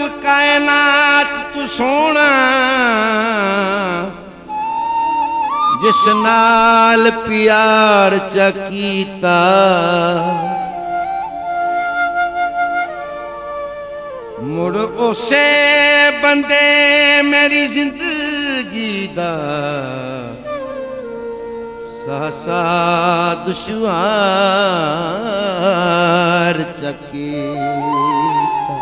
कायनात तू सोना जिस नाल प्यार च कीता मुड़ उसे बंदे मेरी जिंदगी दा सहसा दुश्वार चकीता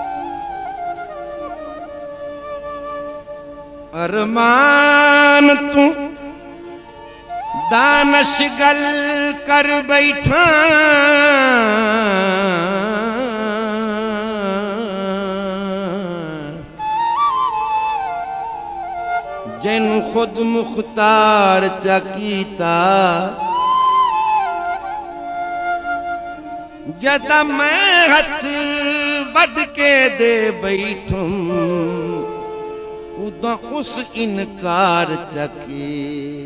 अरमान तू दानश गल कर बैठा जिन खुद मुख्तार चकीता जदा मैं हथ बद के दे बैठूं उदा उस इनकार चकी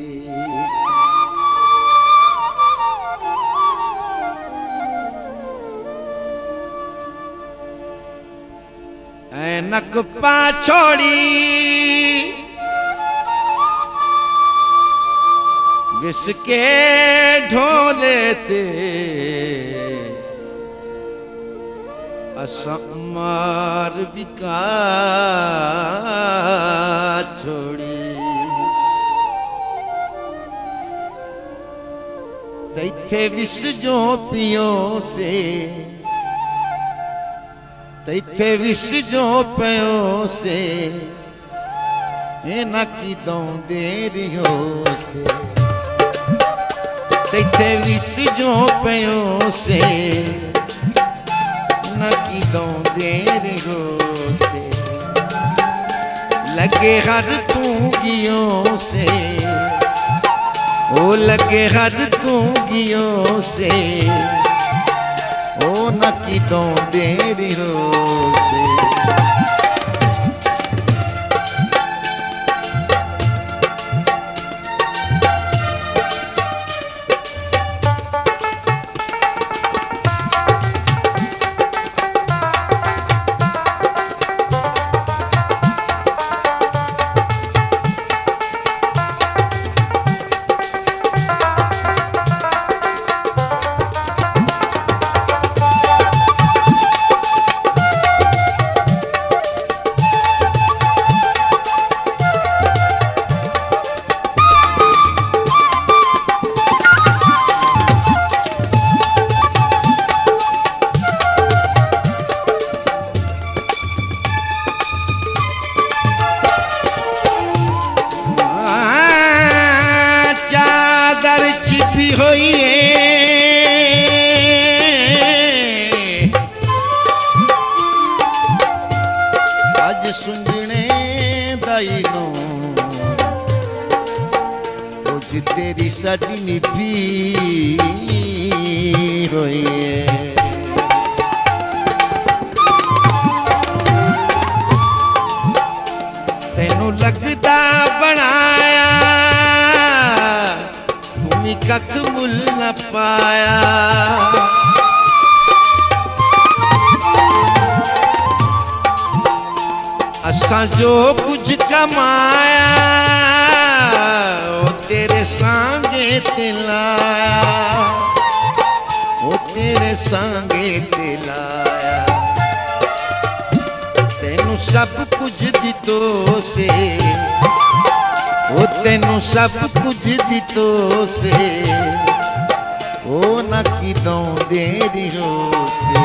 ऐनक पा छोड़ी विसके ढोले ते असमार विका छोड़ी तैथे विस जो पियो से तैथे विस जो पयो से न की दो देरियो से तैथे विस जो पयो से न की दो देरियो से लगे हर तूंगियों से ओ लगे हर तूंगियों से ओ न की दो देरियो से तेरी साडी निभी होई है तेनू लगदा बनाया तुमी कख मुल न पाया असा जो कुछ कमाया तेरे सांगे तिलाया वो तेरे सांगे तिलाया तेनू सब कुछ दितो से वो तेनू सब कुछ दितो से ओ न की दो देरियो से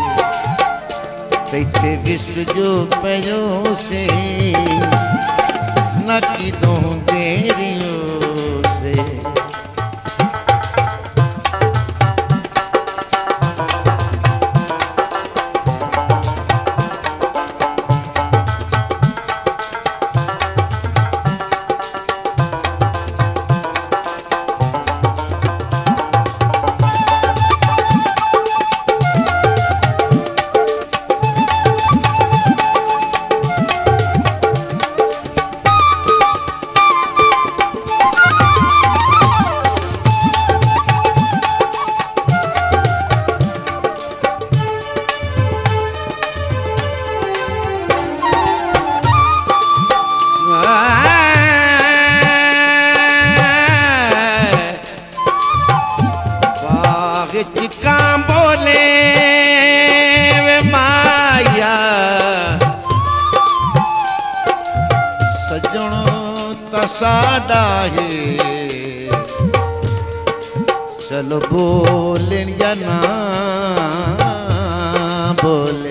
तैथे विस जो पयो से न की दो देरियो से साडा है चलो बोले या ना बोले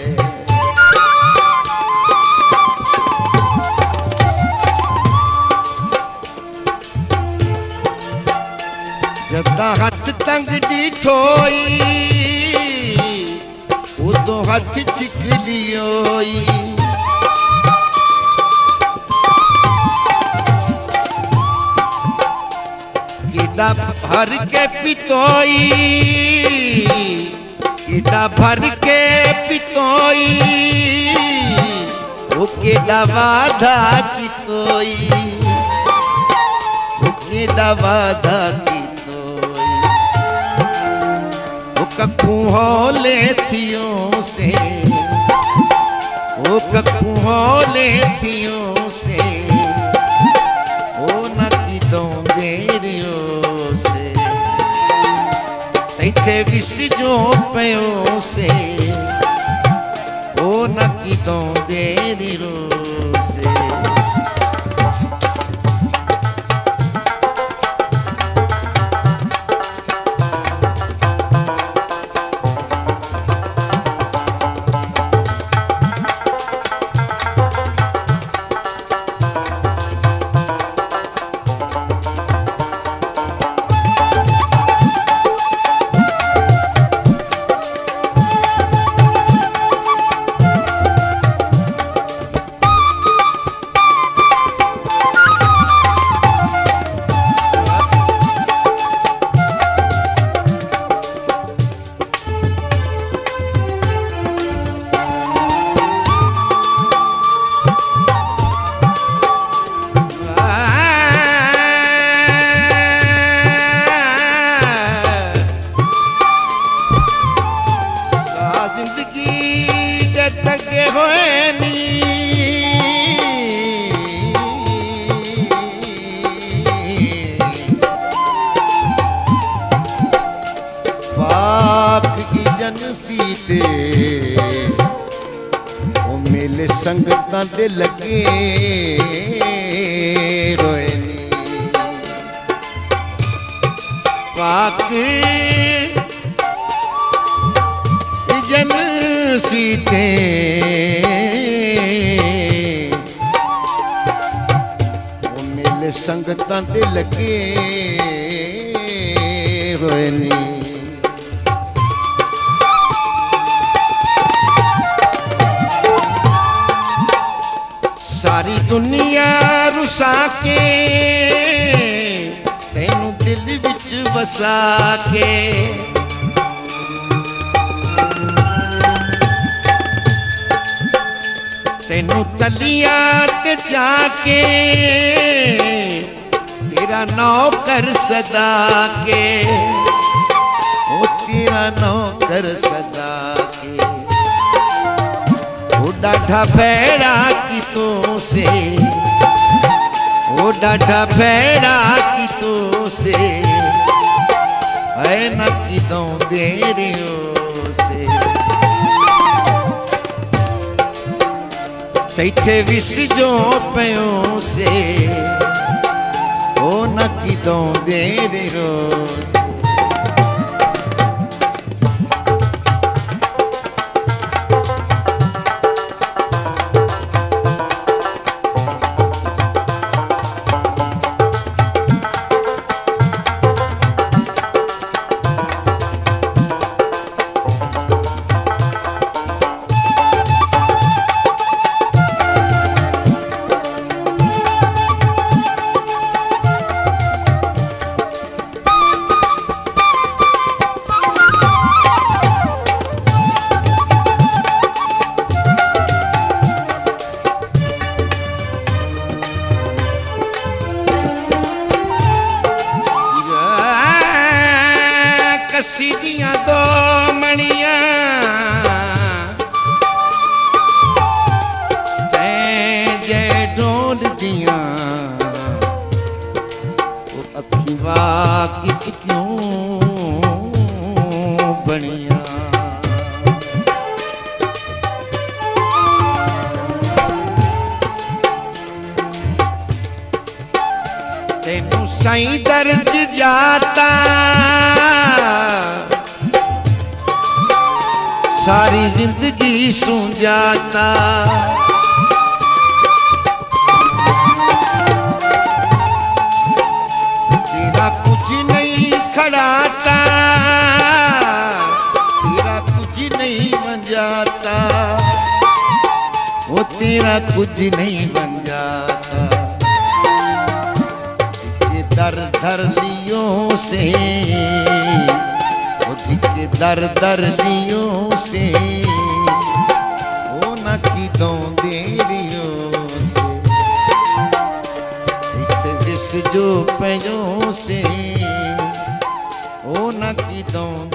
जदा हाथ तंगड़ी ठोई उदो हाथ चिकली होई कीड़ा भर के पितोई कीड़ा भर के पितोई वो कीड़ा वादा की तोई वो कीड़ा वादा की कखू होले थियों से ओ कखू होले थियों से ओ न की दो देरियों से तैथे विस जो पयों से ओ न की दो देरियों से संगतां दे लगे रोए नी पाक जन सीते ओ मेले संगतां दे लगे रोए नी सारी दुनिया रुसा के तेनू दिल विच वसा के तेनू तलियां ते जाके तेरा नौकर सदा के ओ तेरा नौकर सदा के डाढ़ा भैड़ा की तो से ओ डाढ़ा भैड़ा की तो से है न की दो देरियों से तैथे विस जो पयों से ओ न की दो देरियों सीधियां दो मणियां जय ढोल दियां अखी वाकी क्यों बनिया कहीं दर्द जाता सारी जिंदगी सू जाता। तेरा कुछ नहीं खड़ाता तेरा कुछ नहीं बन जाता वो तेरा कुछ नहीं बन जाता। ये दर दर लियों से वो दिखे दर दर लियों से वो न की दो देरियों से इस जो पैयों से वो न की दो